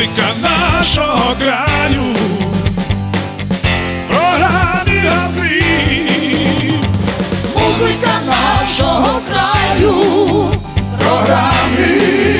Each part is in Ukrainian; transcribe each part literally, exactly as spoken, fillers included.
Музика нашого краю, програмі Галкліп. Музика нашого краю, програмі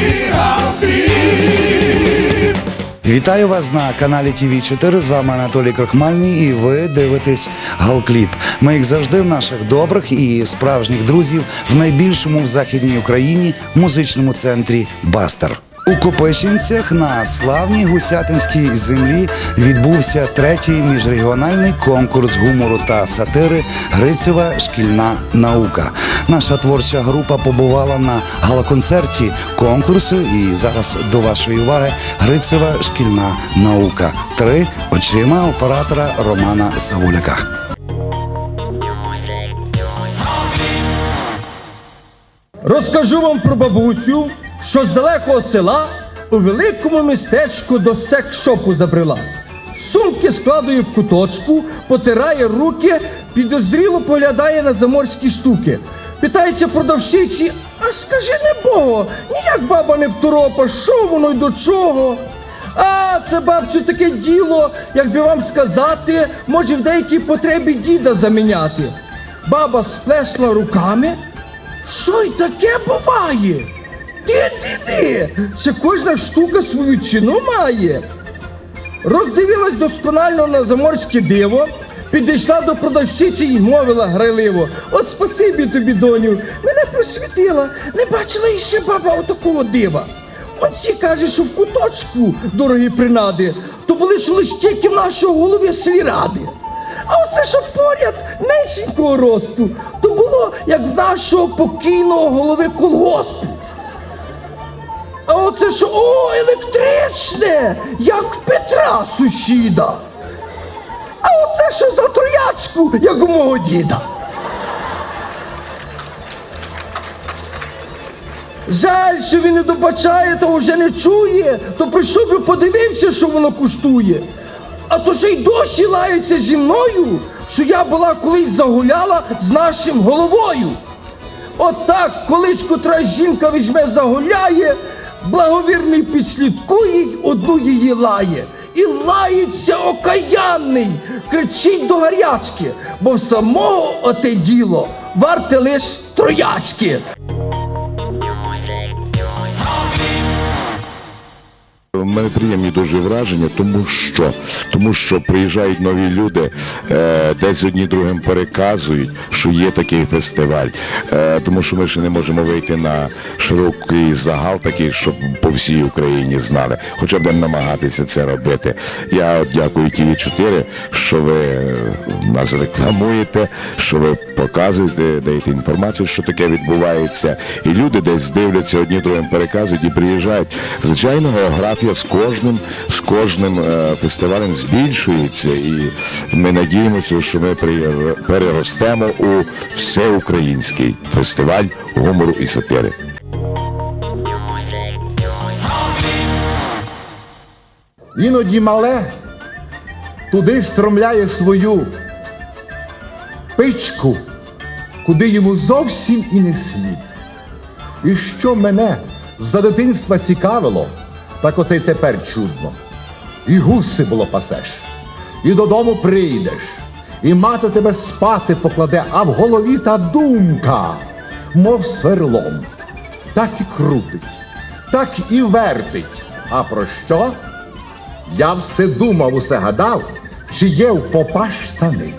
Галкліп. Вітаю вас на каналі Ті Ві чотири, з вами Анатолій Крохмальний і ви дивитесь Галкліп. Ми, як завжди, в наших добрих і справжніх друзів в найбільшому в Західній Україні музичному центрі «Бастер». У Копичинцях на славній Гусятинській землі відбувся третій міжрегіональний конкурс гумору та сатири «Грицьова шкільна наука». Наша творча група побувала на гала-концерті конкурсу, і зараз до вашої уваги «Грицьова шкільна наука. Три очима оператора Романа Савуляка». Розкажу вам про бабусю, що з далекого села у великому містечку до секс-шопу забрела. Сумки складує в куточку, потирає руки, підозріло поглядає на заморські штуки. Питається продавщиці: а скажи, не Бого, ніяк баба не второпа, що воно й до чого? А, це, бабцю, таке діло, як би вам сказати, може в деякій потребі діда заміняти. Баба сплесла руками: що й таке буває? Ти диви, це кожна штука свою ціну має. Роздивилась досконально на заморське диво, підійшла до продавщиці і мовила грайливо: от спасибі тобі, доню, мене просвітила, не бачила іще баба отакого дива. Оці, каже, що в куточку, дорогі принади, то були що лиш тільки в нашого голові сільради. А оце, що поряд меншенького росту, то було як в нашого покійного голови колгоспу. А оце що, о, електричне, як в Петра сусіда. А оце що за троячку, як у мого діда. Жаль, що він не добачає, то вже не чує, то прийшов би подивився, що воно коштує. А то ще й досі лаються зі мною, що я була колись загуляла з нашим головою. Отак, колись котра жінка візьме загуляє, благовірний підслідкує й одну її лає. І лається окаянний, кричить до гарячки, бо в самого оте діло варте лиш троячки. У мене приємні дуже враження, тому що, тому що приїжджають нові люди, е, десь одні другим переказують, що є такий фестиваль, е, тому що ми ще не можемо вийти на широкий загал такий, щоб по всій Україні знали, хоча б намагатися це робити. Я от дякую Ті Ві чотири, що ви нас рекламуєте, що ви показуєте, даєте інформацію, що таке відбувається, і люди десь дивляться, одні другим переказують і приїжджають. Звичайно, географія з кожним, з кожним е, фестивалем збільшується, і ми надіємося, що ми переростемо у всеукраїнський фестиваль гумору і сатири. Іноді мале туди стромляє свою пичку, куди йому зовсім і не слід. І що мене за дитинства цікавило, так оце й тепер чудно. І гуси було пасеш, і додому прийдеш, і мати тебе спати покладе, а в голові та думка, мов сверлом, так і крутить, так і вертить. А про що? Я все думав, усе гадав, чи є в попа штани.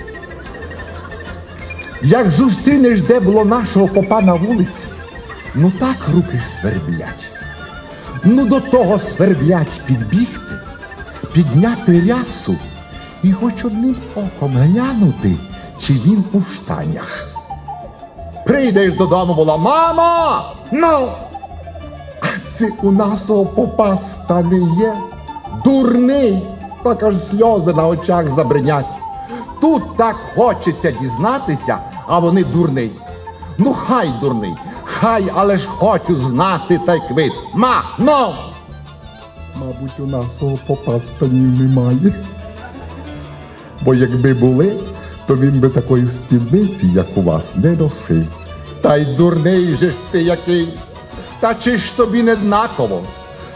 Як зустрінеш, де було нашого попа на вулиці, ну так руки сверблять. Ну до того сверблять підбігти, підняти рясу і хоч одним оком глянути, чи він у штанях. Прийдеш додому, була: мамо, ну, а це у нашого попа штани є? Дурний, так аж сльози на очах забринять. Тут так хочеться дізнатися, а вони дурний. Ну хай дурний, хай, але ж хочу знати та й квит. Ма, ну! Мабуть, у нашого попа штанів немає. Бо якби були, то він би такої спідниці, як у вас, не носив. Та й дурний же ж ти який. Та чи ж тобі не однаково?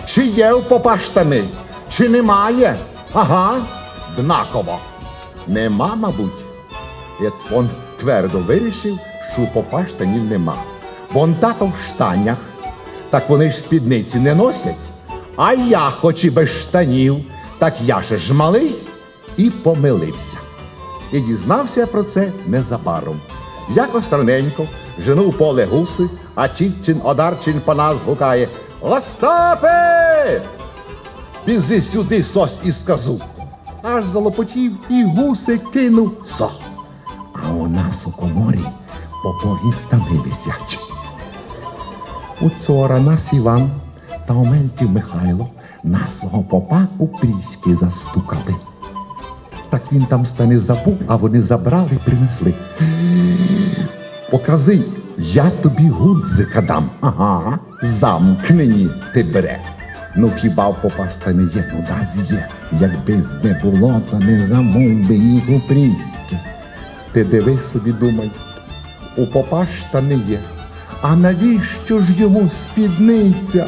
чи є у попа штани, чи немає? Ага, однаково. Нема, мабуть. І він твердо вирішив, що у попа штанів нема. Бо он тато в штанях, так вони ж спідниці не носять. А я, хоч і без штанів, так я ще ж малий, і помилився. І дізнався про це незабаром. Якось раненько жену в поле гуси, а Чітчин Одарчин по нас гукає: «Остапе! Бізи сюди сось і сказу!» Аж залопотів і гуси кинув со. А у нас у коморі попові штани висять. У цора нас Іван та Омельтів Михайло нашого попа у пріськи застукали. Так він там штани забув, а вони забрали і принесли. Покази, я тобі гудзика дам. Ага, замкнені ти бере. Ну хіба в попа штани є? Ну да є. Якби не було, то не замов би їх у пріськи. Ти дивись собі, думай, у попа штани є. А навіщо ж йому спідниця?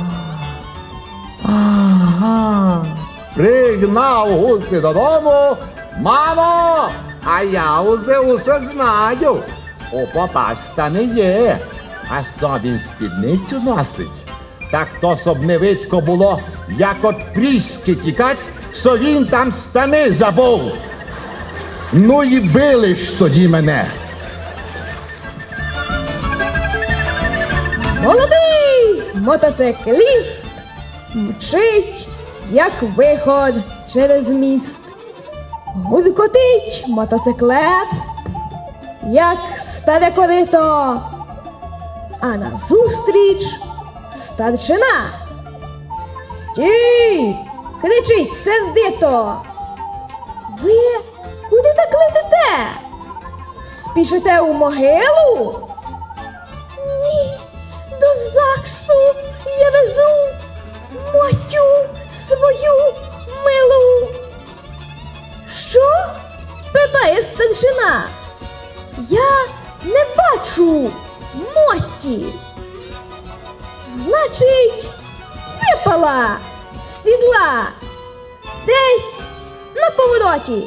Ага, пригнав гуси додому. Мамо, а я усе усе знаю. У попа штани є, а що він спідницю носить? Так то, щоб не видко було, як от пріськи тікать, що він там штани забув. Ну і били ж тоді мене. Молодий мотоцикліст мчить, як виход через міст. Гудкотить мотоциклет, як старе корито, а назустріч старшина. «Стій!» – кричить сердито. «Ви куди так летите? Спішите у могилу?» «Ні, до ЗАГСу я везу мотю свою милу». «Що?» – питає старшина. «Я не бачу моті». «Значить, випала з сідла десь на повороті».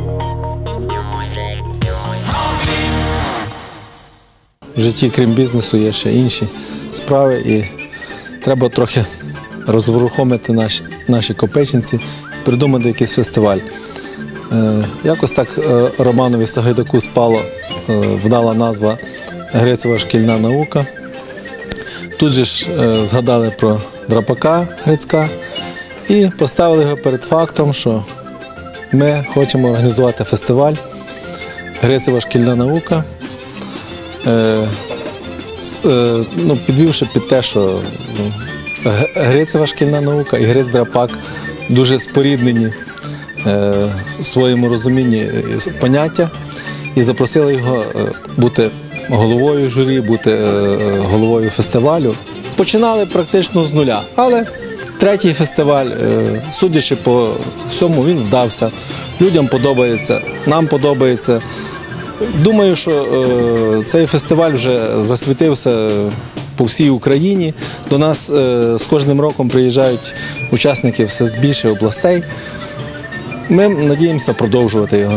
В житті, крім бізнесу, є ще інші справи, і треба трохи розворухомити наші, наші Копичинці, придумати якийсь фестиваль. Е, якось так е, Романові Сагайдаку спало е, вдала назва «Грицева шкільна наука». Тут же ж е, згадали про Драпака Грицька і поставили його перед фактом, що ми хочемо організувати фестиваль «Грицева шкільна наука». Е, е, ну, підвівши під те, що ну, Грицева шкільна наука і Гриць Драпак дуже споріднені е, в своєму розумінні поняття, і запросили його е, бути головою журі, бути е, головою фестивалю. Починали практично з нуля, але третій фестиваль, е, судячи по всьому, він вдався. Людям подобається, нам подобається. Думаю, що е, цей фестиваль вже засвітився по всій Україні. До нас е, з кожним роком приїжджають учасники все з більше областей. Ми надіємося продовжувати його.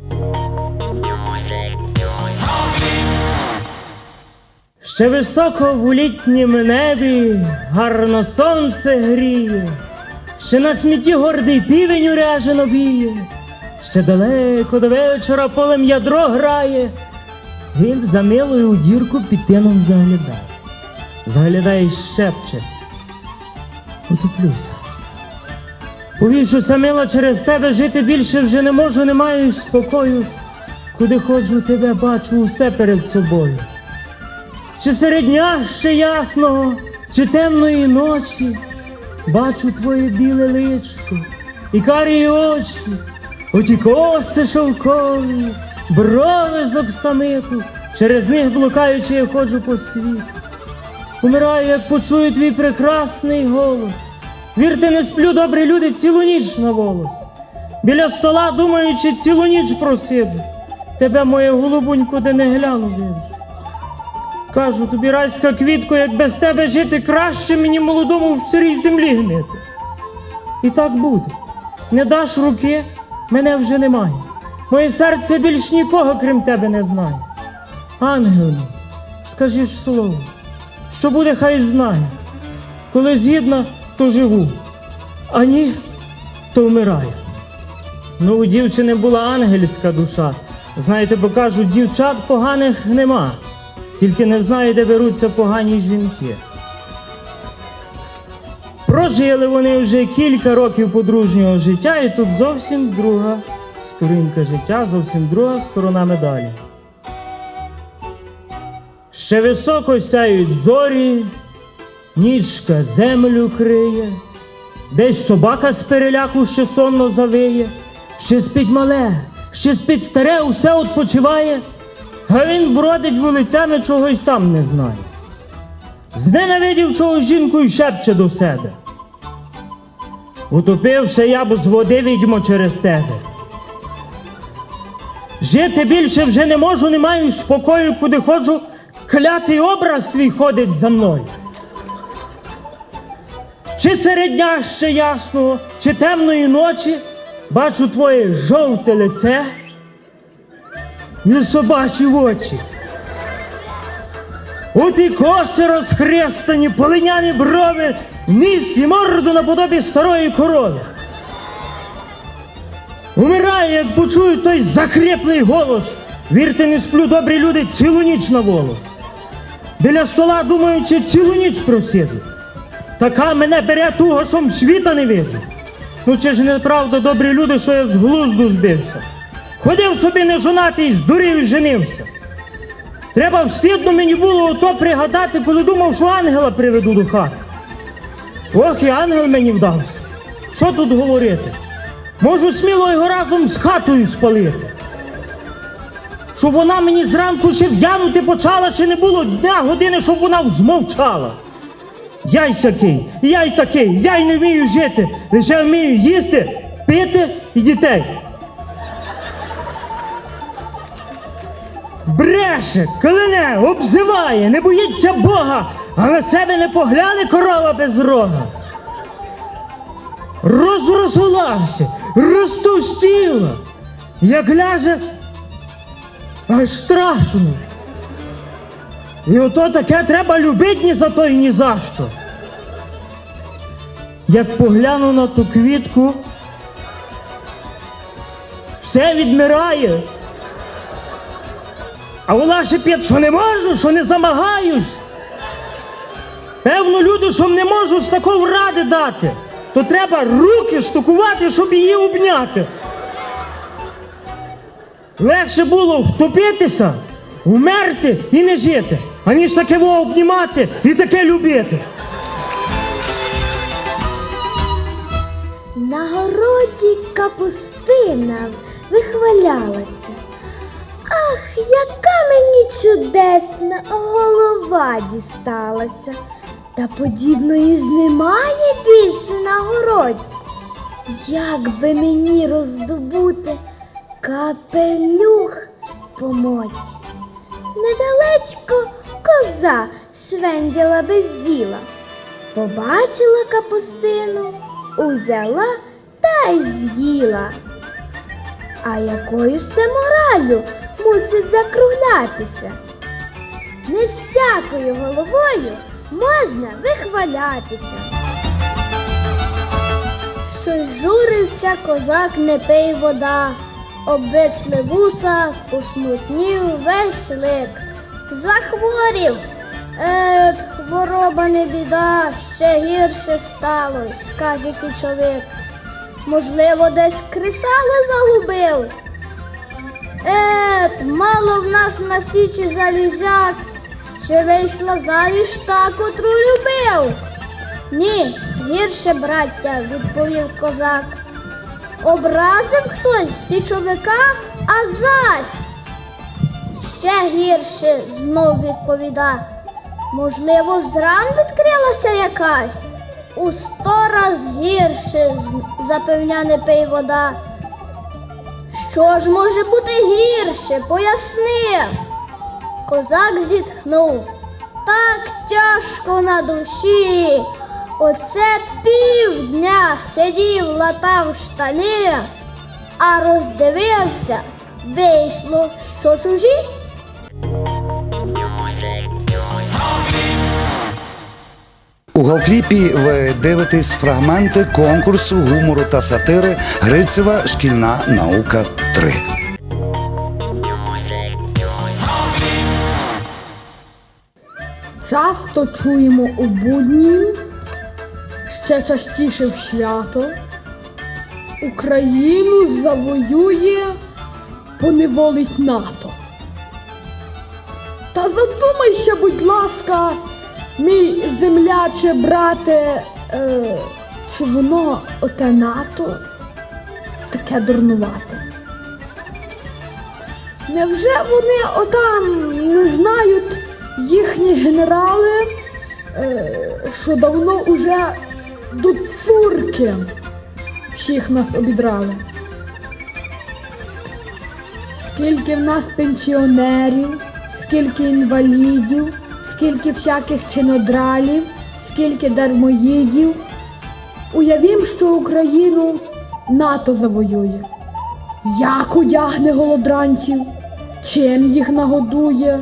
Ще високо в літнім небі гарно сонце гріє, ще на смітті гордий півень уряжено біє, ще далеко до вечора полем ядро грає. Він за милою у дірку під тином заглядає, заглядає й шепче: «Потоплюся. Повішуся, мила, через тебе, жити більше вже не можу, не маю спокою. Куди ходжу, тебе бачу усе перед собою. Чи серед дня ще ясного, чи темної ночі, бачу твоє біле личко і карі очі, оті коси шовкові, брови з оксамиту, через них блукаючи я ходжу по світу. Умираю, як почую твій прекрасний голос. Вірте, не сплю, добрі люди, цілу ніч на волос. Біля стола, думаючи, цілу ніч просиджу. Тебе, моє голубонько, де не гляну, вижу. Кажу тобі, райська квітко, як без тебе жити краще мені молодому в сирій землі гнити. І так буде. Не даш руки, мене вже немає. Моє серце більш нікого, крім тебе, не знає. Ангел мій, скажи ж слово, що буде, хай знає. Коли згідно, то живу, а ні, то вмираю. Ну, у дівчини була ангельська душа. Знаєте, бо кажуть, дівчат поганих нема. Тільки не знаю, де беруться погані жінки. Прожили вони вже кілька років подружнього життя, і тут зовсім друга сторінка життя, зовсім друга сторона медалі. Ще високо сяють зорі, нічка землю криє, десь собака з переляку ще сонно завиє, ще спить мале, ще спить старе, усе відпочиває, а він бродить вулицями, чого й сам не знає. Зненавидів чого жінку й шепче до себе. Утопився я б з води, відьмо, через тебе. Жити більше вже не можу, не маю спокою, куди ходжу, клятий образ твій ходить за мною. Чи серед дня ще ясного, чи темної ночі, бачу твоє жовте лице, не собачі очі. От і коси розхрестані, полиняні брови, ніс і морду наподобі старої корови. Умирає, як почую той захріплий голос. Вірте, не сплю, добрі люди, цілу ніч на волос. Біля стола, думаючи, цілу ніч просиду. Така мене бере туго, що світа не виджу. Ну чи ж не правда, добрі люди, що я з глузду збився? Ходив собі нежонатий, здурів і женився. Треба встидно мені було ото пригадати, коли думав, що ангела приведу до хати. Ох, і ангел мені вдався. Що тут говорити? Можу сміло його разом з хатою спалити. Щоб вона мені зранку ще в'янути почала, ще не було дня, години, щоб вона змовчала. Я й сякий, я й такий, я й не вмію жити, лише вмію їсти, пити і дітей. Бреше, кляне, обзиває, не боїться Бога, а на себе не погляне корова без рога. Розрослася, розтовстіла, як ляже, аж страшно. І ото таке треба любить ні за то і ні за що. Як погляну на ту квітку, все відмирає. А вона шепить, що не можу, що не замагаюсь. Певно, люди, що не можу з такого ради дати, то треба руки штукувати, щоб її обняти. Легше було втопитися, вмерти і не жити, аніж таке во обнімати і таке любити. На городі капустина вихвалялася. Ах, яка мені чудесна голова дісталася. Та подібної ж немає більше на городі. Як би мені роздобути капелюх по моді? Недалечко коза швенділа без діла. Побачила капустину, узяла та й з'їла. А якою ж це мораллю мусить закруглятися? Не всякою головою можна вихвалятися. Що й журився козак, не пий вода, обвисли вуса, посмутнів весь лик. Захворів, ет, хвороба не біда, ще гірше сталось, каже січовик. Можливо, десь кресало загубив? Ет, мало в нас на січі залізяк, чи вийшла заміж та, котру любив? Ні, гірше, браття, відповів козак. Образив хтось січовика, а зась. Ще гірше, знов відповіда. Можливо, зран відкрилася якась? У сто раз гірше, запевня, не пий вода. Що ж може бути гірше? Поясни. Козак зітхнув. так тяжко на душі. Оце півдня сидів, латав штани, а роздивився, вийшло, що чужі. У Галкліпі ви дивитесь фрагменти конкурсу гумору та сатири Грицева «Шкільна наука три». Часто чуємо у будні, ще частіше в свято. Україну завоює, поневолить НАТО. Та задумайся, будь ласка, мій земляче брате, е, чи воно оте НАТО таке дурнувате? Невже вони отам не знають їхні генерали, е, що давно уже до цурки всіх нас обідрали? Скільки в нас пенсіонерів, скільки інвалідів, скільки всяких чинодралів, скільки дармоїдів. Уявім, що Україну НАТО завоює. Як одягне голодранців, чим їх нагодує.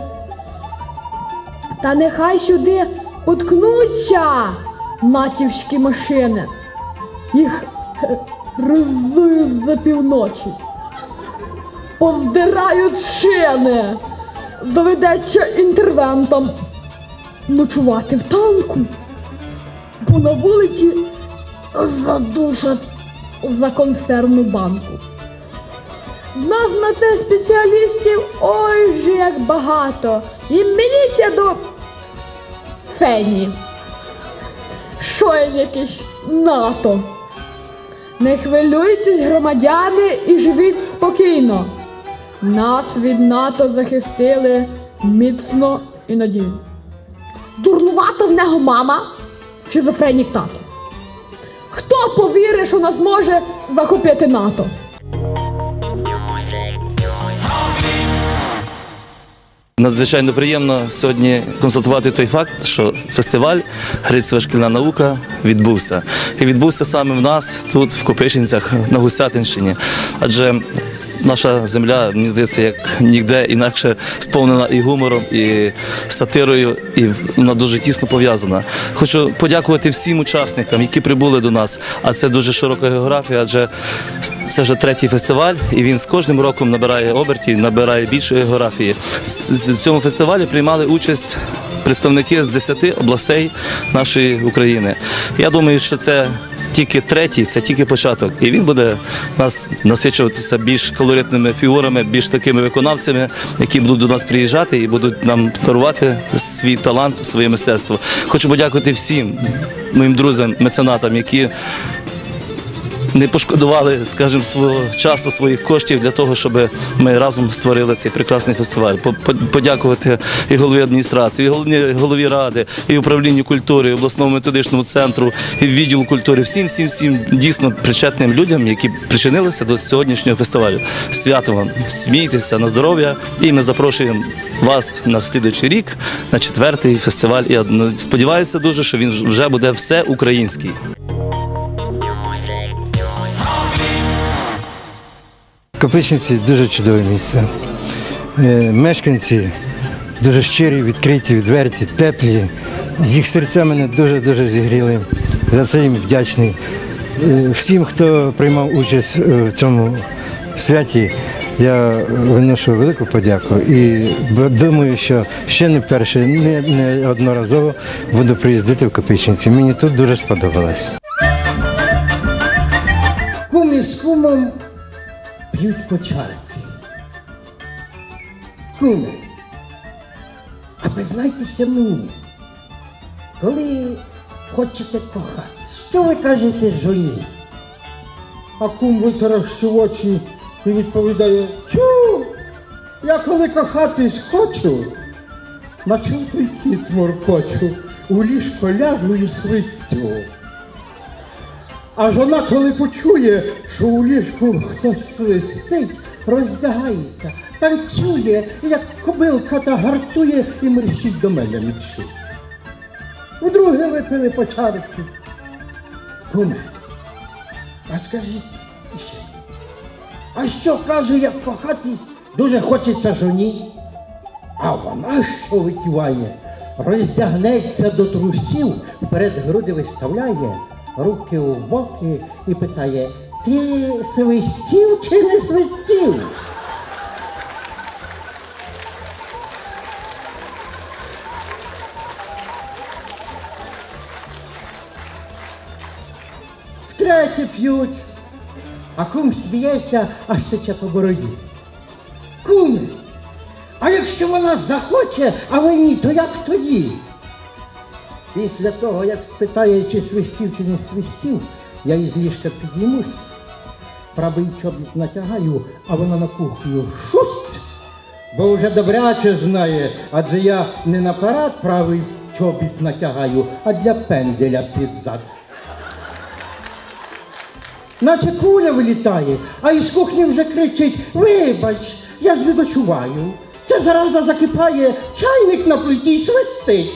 Та нехай сюди уткнуться натівські машини. Їх роззують за півночі. Поздирають шини. Доведеться інтервентам ночувати в танку, бо на вулиці задушать за консервну банку. В нас на це спеціалістів ой же як багато. І міліція до фені. Що є якесь НАТО? Не хвилюйтесь, громадяни, і живіть спокійно. Нас від НАТО захистили міцно і надійно. Дурнувата в нього мама, шизофренік тато. Хто повірить, що нас може захопити НАТО? Надзвичайно приємно сьогодні констатувати той факт, що фестиваль «Грицева шкільна наука» відбувся. І відбувся саме в нас, тут, в Копишинцях, на Гусятинщині. Адже наша земля, мені здається, як ніде інакше сповнена і гумором, і сатирою, і вона дуже тісно пов'язана. Хочу подякувати всім учасникам, які прибули до нас, а це дуже широка географія, адже це вже третій фестиваль, і він з кожним роком набирає обертів, набирає більшої географії. В цьому фестивалі приймали участь представники з десяти областей нашої України. Я думаю, що це тільки третій, це тільки початок. І він буде нас насичуватися більш колоритними фігурами, більш такими виконавцями, які будуть до нас приїжджати і будуть нам дарувати свій талант, своє мистецтво. Хочу подякувати всім моїм друзям, меценатам, які не пошкодували, скажімо, свого часу, своїх коштів для того, щоб ми разом створили цей прекрасний фестиваль. Подякувати і голові адміністрації, і голові, голові ради, і управлінню культури, і обласному методичному центру, і відділу культури, всім, всім, всім дійсно причетним людям, які причинилися до сьогоднішнього фестивалю. Свято вам, смійтеся, на здоров'я, і ми запрошуємо вас на слідуючий рік, на четвертий фестиваль. Я сподіваюся дуже, що він вже буде всеукраїнський. Копишинці – дуже чудове місце. Мешканці дуже щирі, відкриті, відверті, теплі. Їх серця мене дуже-дуже зігріли. За це їм вдячний. Всім, хто приймав участь в цьому святі, я виношу велику подяку і думаю, що ще не перше, не, не одноразово буду приїздити в Копишинці. Мені тут дуже сподобалось. Кум із кумом п'ють по чарці. Куме, а признайтеся мені, коли хочете кохати, що ви кажете жоні? А кум витаращив очі і відповідає: чу, я коли кохатись хочу, на чому той кіт моркочу, у ліжко ляжу і свистю. А жона, коли почує, що у ліжку хтось свистить, роздягається, танцює, як кобилка та гарцює і мерщить до мене мічить. Вдруге випили по чарці. Куме, а скажіть ще, а що, кажу, як кохатись дуже хочеться жоні? А вона що витіває? Роздягнеться до трусів, вперед груди виставляє, руки у боки і питає: ти свистів чи не свистів? Втретє п'ють, а кум сміється, аж тече по бороді. Куме, а якщо вона захоче, а ви ні, то як тоді? Після того, як спитає, чи свистів, чи не свистів, я із ліжка піднімусь, правий чобіт натягаю, а вона на кухню шусть, бо вже добряче знає, адже я не наперед правий чобіт натягаю, а для пенделя під зад. Наче куля вилітає, а із кухні вже кричить: вибач, я ж не дочуваю. Ця зараза закипає, чайник на плиті свистить.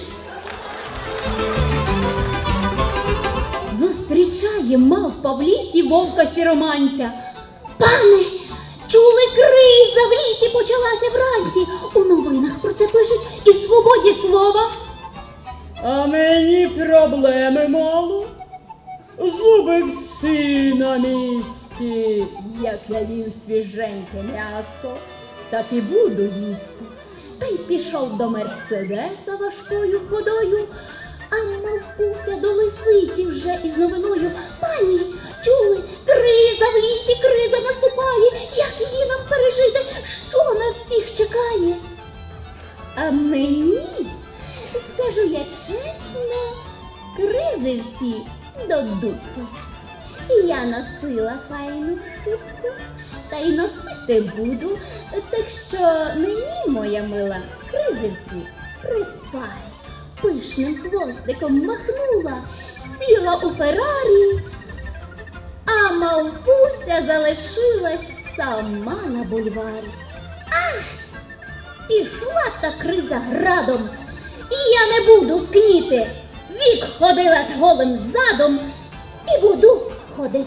Зустрічає мавпа в лісі вовка сіроманця. Пане, чули, криза в лісі почалася вранці. У новинах про це пишуть і в «Свободі слова». А мені проблеми мало. Зуби всі на місці. Як я їв свіженьке м'ясо, так і буду їсти. Та й пішов до Мерседеса важкою ходою, а мавпуся до лисиці вже із новиною: пані, чули, криза в лісі, криза наступає, як її нам пережити, що нас всіх чекає? А мені, скажу я чесно, кризи всі до дупи. Я носила файну шубку, та й носити буду, так що мені, моя мила, кризи всі припай. Пишним хвостиком махнула, сіла у Феррарі, а мавпуся залишилась сама на бульварі. Ах! Пішла та криза градом, і я не буду скніти. Вік ходила з голим задом і буду ходити.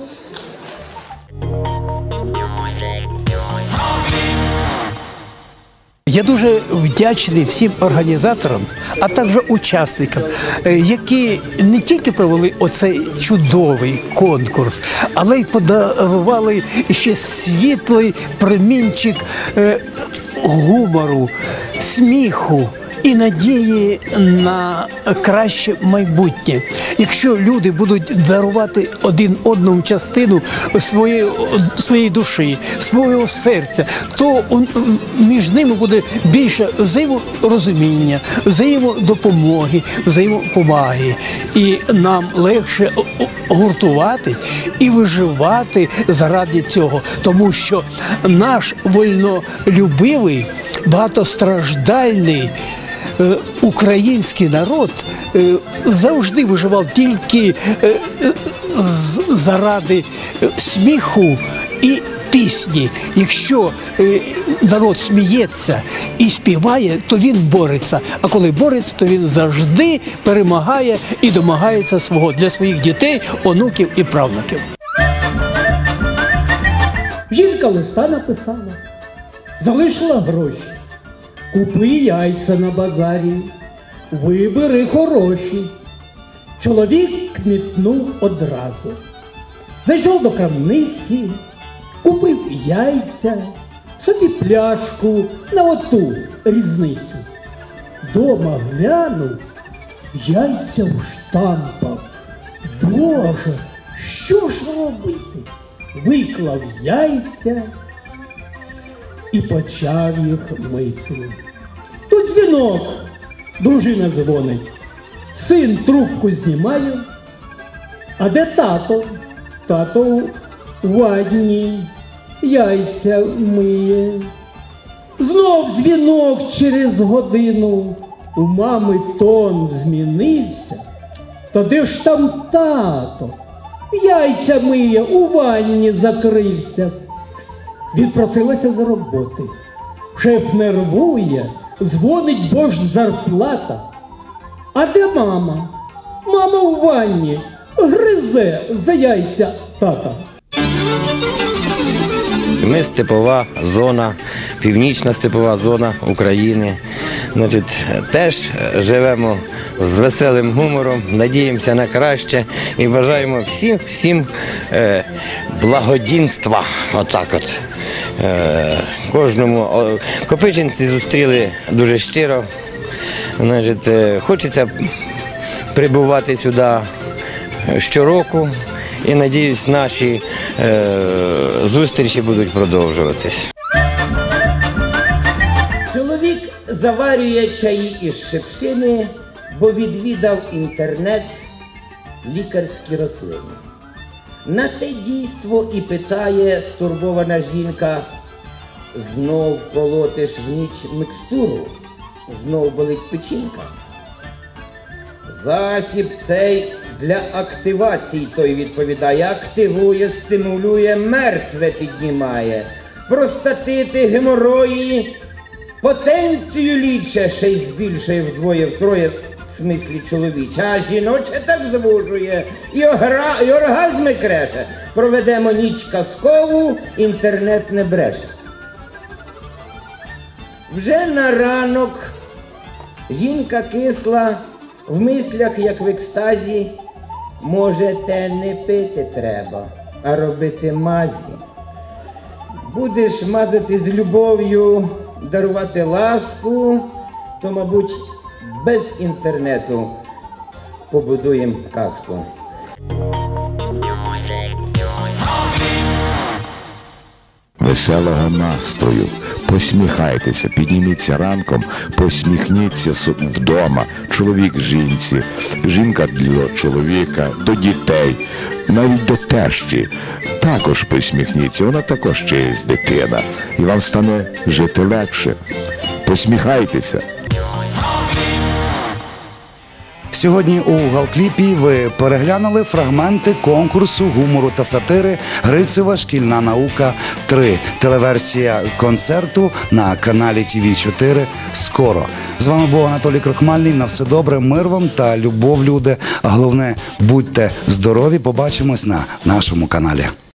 Я дуже вдячний всім організаторам, а також учасникам, які не тільки провели оцей чудовий конкурс, але й подарували ще світлий промінчик гумору, сміху і надії на краще майбутнє. Якщо люди будуть дарувати один одному частину своєї, своєї душі, свого серця, то між ними буде більше взаєморозуміння, взаємодопомоги, взаємоповаги. І нам легше гуртувати і виживати заради цього. Тому що наш вольнолюбивий, багатостраждальний український народ завжди виживав тільки заради сміху і пісні. Якщо народ сміється і співає, то він бореться. А коли бореться, то він завжди перемагає і домагається свого для своїх дітей, онуків і правнуків. Жінка листа написала, залишила гроші. Купи яйця на базарі, вибери хороші. Чоловік кмітнув одразу. Зайшов до крамниці, купив яйця, собі пляшку на оту різницю. Дома глянув, яйця в штампах. Боже, що ж робити? Виклав яйця і почав їх мити. Тут дзвінок, дружина дзвонить. Син трубку знімає. А де тато? Тато у ванні яйця миє. Знов дзвінок через годину. У мами тон змінився. Та де ж там тато? Яйця миє, у ванні закрився. Відпросилася за роботи. Шеф нервує, дзвонить, бо ж зарплата. А де мама? Мама у ванні, гризе за яйця тата. Ми степова зона, північна степова зона України. Значить, теж живемо з веселим гумором, надіємося на краще і бажаємо всім, всім е, благодінства. Отак от. Е, кожному. Копичинці зустріли дуже щиро. Значить, е, хочеться прибувати сюди щороку. І, надіюсь, наші е, зустрічі будуть продовжуватись. Чоловік заварює чаї із шипшини, бо відвідав інтернет лікарські рослини. На те дійство і питає стурбована жінка: знов колотиш в ніч микстуру, знов болить печінка. Засіб цей для активації, той відповідає, активує, стимулює, мертве піднімає, простатити, геморої, потенцію ліче, ще й збільшує вдвоє-втроє, в смислі чоловіча, а жіноче так звужує, і, огра, і оргазми креше. Проведемо ніч казкову, інтернет не бреше. Вже на ранок жінка кисла, в мислях, як в екстазі, може, те не пити треба, а робити мазі. Будеш мазати з любов'ю, дарувати ласку, то, мабуть, без інтернету побудуємо казку. Веселого настрою, посміхайтеся, підніміться ранком, посміхніться вдома, чоловік жінці, жінка для чоловіка, до дітей, навіть до тещі. Також посміхніться, вона також чиясь дитина, і вам стане жити легше. Посміхайтеся. Сьогодні у Галкліпі ви переглянули фрагменти конкурсу гумору та сатири «Грицева шкільна наука три». Телеверсія концерту на каналі Ті Ві чотири скоро. З вами був Анатолій Крохмальний. На все добре, мир вам та любов, люди. А головне, будьте здорові. Побачимось на нашому каналі.